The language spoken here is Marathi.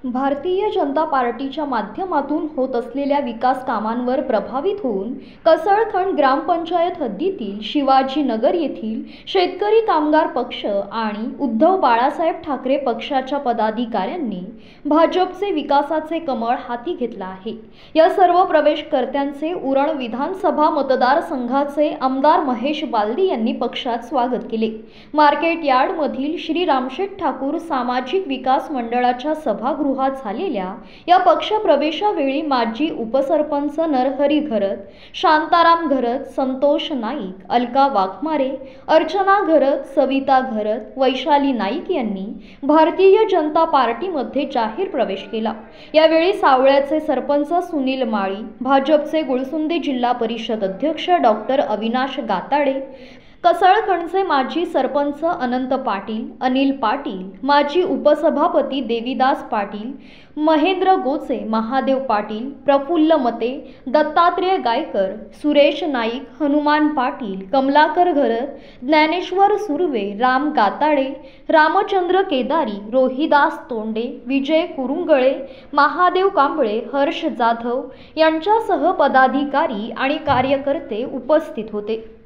भारतीय जनता पार्टीच्या माध्यमातून होत असलेल्या विकास कामांवर प्रभावित होऊन कसळखंड ग्रामपंचायत हद्दीतील शिवाजीनगर येथील शेतकरी कामगार पक्ष आणि उद्धव बाळासाहेब ठाकरे पक्षाच्या पदाधिकाऱ्यांनी भाजपचे विकासाचे कमळ हाती घेतला आहे। या सर्व प्रवेशकर्त्यांचे उरण विधानसभा मतदारसंघाचे आमदार महेश बालदी यांनी पक्षात स्वागत केले। मार्केट यार्डमधील श्री रामशेठ ठाकूर सामाजिक विकास मंडळाच्या सभागृहात झालेल्या या पक्ष प्रवेशावेळी माजी उपसरपंच नरहरी घरत, शांताराम घरत, संतोष नाईक, अलका वाघमारे, अर्चना घरत, सविता घरत, वैशाली नाईक यांनी भारतीय जनता पार्टीमध्ये जाहीर प्रवेश केला। यावेळी सावळ्याचे सरपंच सुनील माळी, भाजपचे गुळसुंदे जिल्हा परिषद अध्यक्ष डॉक्टर अविनाश गाताडे, कसळखंडचे माजी सरपंच अनंत पाटील, अनिल पाटील, माजी उपसभापती देवीदास पाटील, महेंद्र गोचे, महादेव पाटील, प्रफुल्ल मते, दत्तात्रेय गायकर, सुरेश नाईक, हनुमान पाटील, कमलाकर घरत, ज्ञानेश्वर सुर्वे, राम गाताडे, रामचंद्र केदारी, रोहिदास तोंडे, विजय कुरुंगळे, महादेव कांबळे, हर्ष जाधव यांच्यासह पदाधिकारी आणि कार्यकर्ते उपस्थित होते।